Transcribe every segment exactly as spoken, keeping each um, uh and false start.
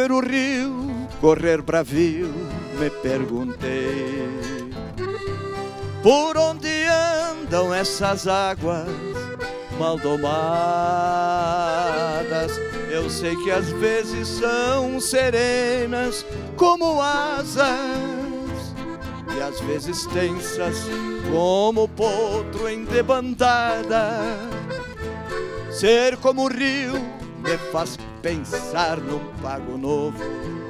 ver o rio correr bravio, me perguntei: por onde andam essas águas maldomadas? Eu sei que às vezes são serenas como asas, e às vezes tensas como potro em debandada. Ser como o rio me faz pensar num pago novo,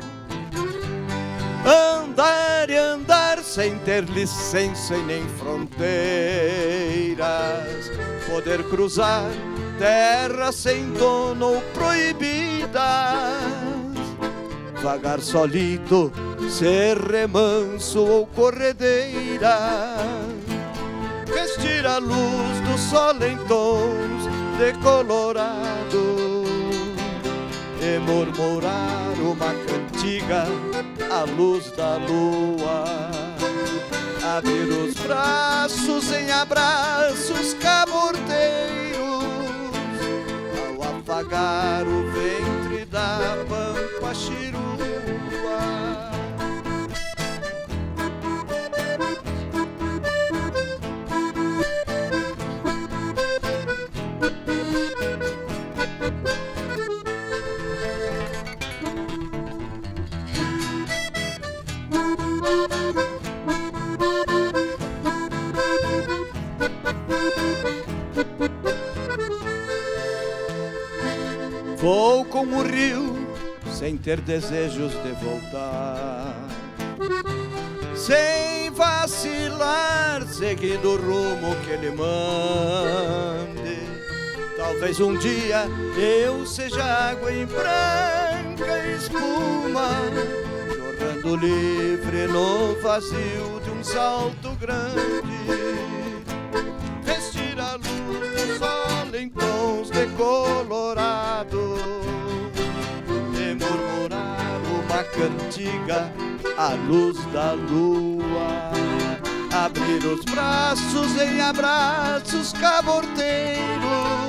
andar e andar sem ter licença e nem fronteiras, poder cruzar terras sem dono ou proibidas, vagar solito, ser remanso ou corredeira, vestir a luz do sol em tons de colorado e murmurar uma cantiga à luz da lua, abrir os braços em abraços cabordeiros, ao afagar o ventre da pampa chirua. Vou com o rio sem ter desejos de voltar, sem vacilar, seguindo o rumo que ele mande. Talvez um dia eu seja água em branca espuma, jorrando livre no vazio de um salto grande, vestir a luz do sol em tons de colorado e murmurar uma cantiga à luz da lua, abrir os braços em abraços cabordeiros,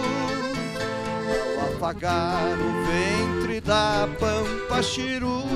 ao afagar o ventre da pampa chirua.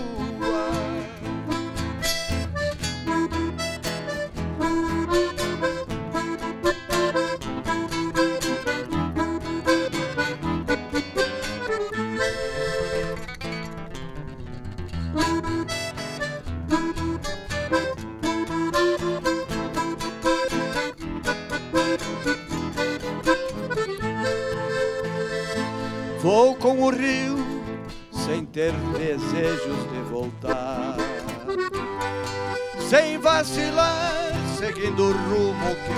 Vou com o rio sem ter desejos de voltar, sem vacilar, seguindo o rumo que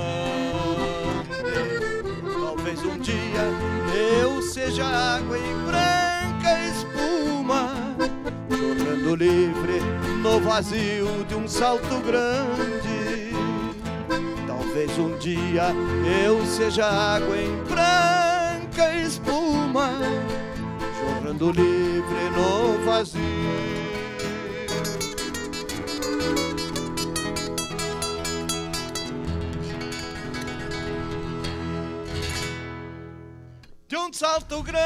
ele mande. Talvez um dia eu seja água em branca espuma, jorrando livre no vazio de um salto grande. Talvez um dia eu seja água em branca espuma, jorrando livre no vazio. De um salto grande.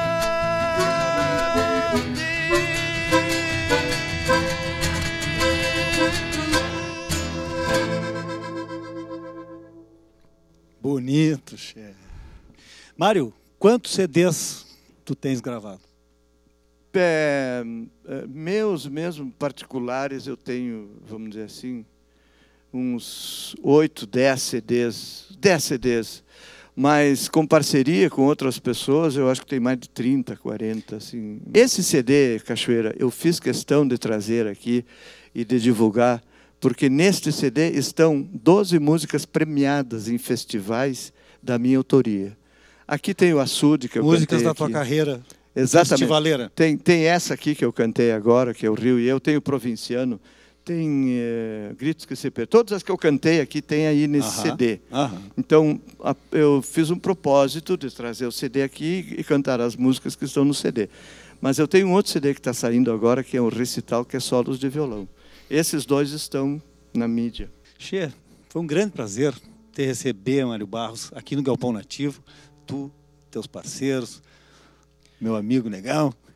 Bonito, chefe. Mário, quantos C Ds tu tens gravado? É, meus mesmo particulares, eu tenho, vamos dizer assim, uns oito, dez C Ds, dez C Ds. Mas com parceria com outras pessoas, eu acho que tem mais de trinta, quarenta. Assim. Esse C D, Cachoeira, eu fiz questão de trazer aqui e de divulgar, porque neste C D estão doze músicas premiadas em festivais da minha autoria. Aqui tem o açude que eu Músicas cantei da aqui. tua carreira. Exatamente. Festivaleira. Tem, tem essa aqui que eu cantei agora, que é o Rio e Eu. Tem o Provinciano. Tem é, Gritos que se perdem. Todas as que eu cantei aqui tem aí nesse Aham, C D. aham. Então, a, eu fiz um propósito de trazer o C D aqui e cantar as músicas que estão no C D. Mas eu tenho um outro C D que está saindo agora, que é um recital, que é solos de violão. Esses dois estão na mídia. Che, foi um grande prazer te receber, Mário Barros, aqui no Galpão Nativo. Tu, teus parceiros, meu amigo Negão.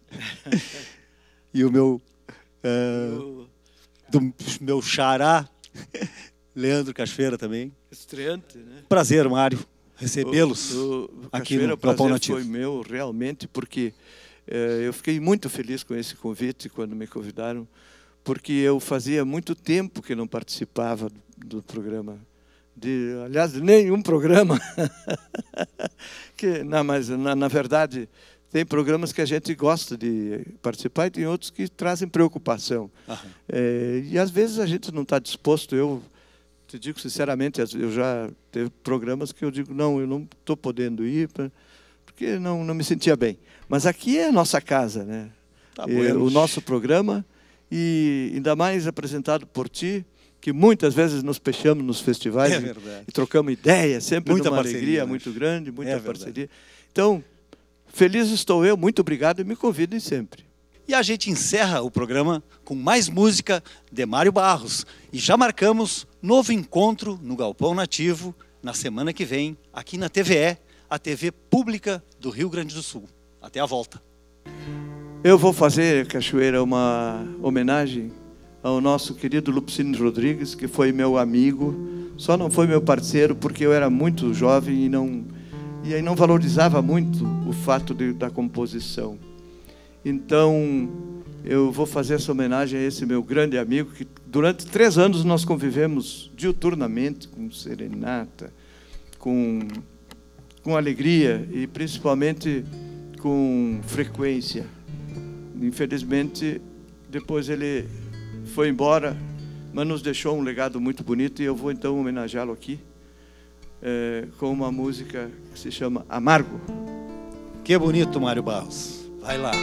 E o meu, uh, do meu xará, Leandro Cachoeira também. Estreante, né? Prazer, Mário, recebê-los aqui no Galpão Nativo. Foi meu, realmente, porque eh, eu fiquei muito feliz com esse convite quando me convidaram, porque eu fazia muito tempo que não participava do, do programa. De, aliás, de nenhum programa. que, não, mas, na, na verdade, tem programas que a gente gosta de participar e tem outros que trazem preocupação. É, e, às vezes, a gente não está disposto. Eu te digo sinceramente, eu já teve programas que eu digo, não, eu não estou podendo ir, porque não, não me sentia bem. Mas aqui é a nossa casa, né? Tá é, o nosso programa, e ainda mais apresentado por ti, que muitas vezes nos fechamos nos festivais é e, e trocamos ideias, sempre muita numa parceria, alegria né? muito grande, muita é parceria. Então, feliz estou eu, muito obrigado e me convidem sempre. E a gente encerra o programa com mais música de Mário Barros. E já marcamos novo encontro no Galpão Nativo na semana que vem, aqui na T V E, a T V pública do Rio Grande do Sul. Até a volta. Eu vou fazer, Cachoeira, uma homenagem ao nosso querido Lupicínio Rodrigues, que foi meu amigo, só não foi meu parceiro porque eu era muito jovem e não, e aí não valorizava muito o fato de, da composição. Então, eu vou fazer essa homenagem a esse meu grande amigo, que durante três anos nós convivemos diuturnamente, com serenata, com, com alegria e principalmente com frequência. Infelizmente, depois ele foi embora, mas nos deixou um legado muito bonito e eu vou então homenageá-lo aqui é, com uma música que se chama Amargo. Que bonito, Mário Barros. Vai lá.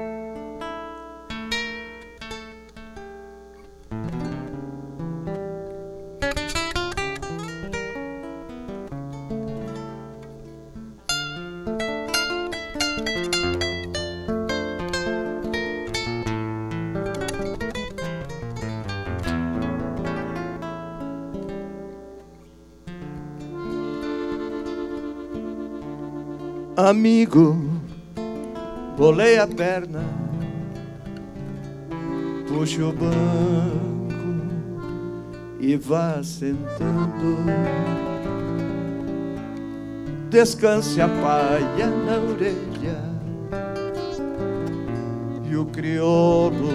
Amigo, bolei a perna, puxe o banco e vá sentando. Descanse a paia na orelha e o crioulo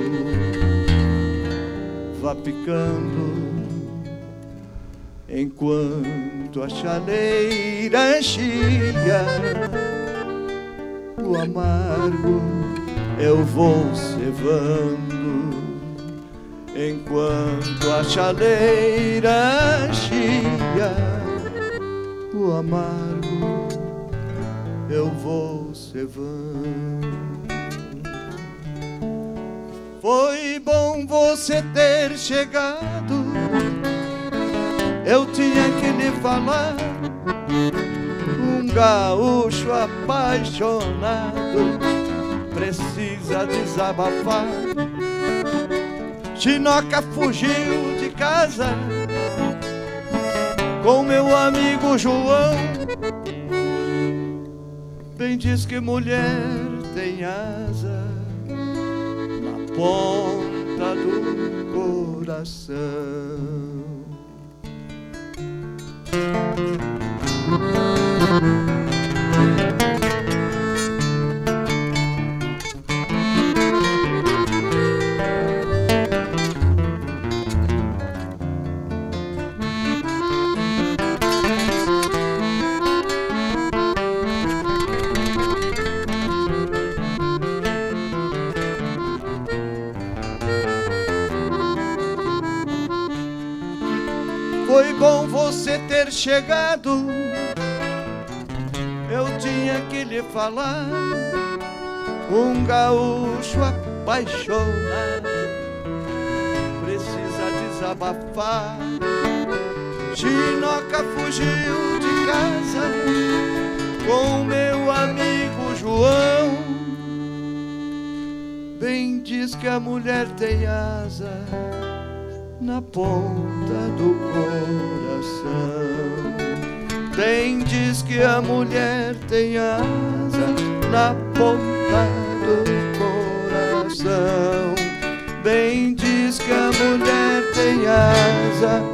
vá picando, enquanto a chaleira chia. O amargo eu vou cevando, enquanto a chaleira chia. O amargo eu vou cevando. Foi bom você ter chegado, eu tinha que lhe falar. Um gaúcho apaixonado precisa desabafar. Chinoca fugiu de casa com meu amigo João. Bem diz que mulher tem asa na ponta do coração. Foi bom você ter chegado, eu tinha que lhe falar. Um gaúcho apaixonado precisa desabafar. Chinoca fugiu de casa com meu amigo João. Bem diz que a mulher tem asa na ponta do coração. Bem diz que a mulher tem asa na ponta do coração. Bem diz que a mulher tem asa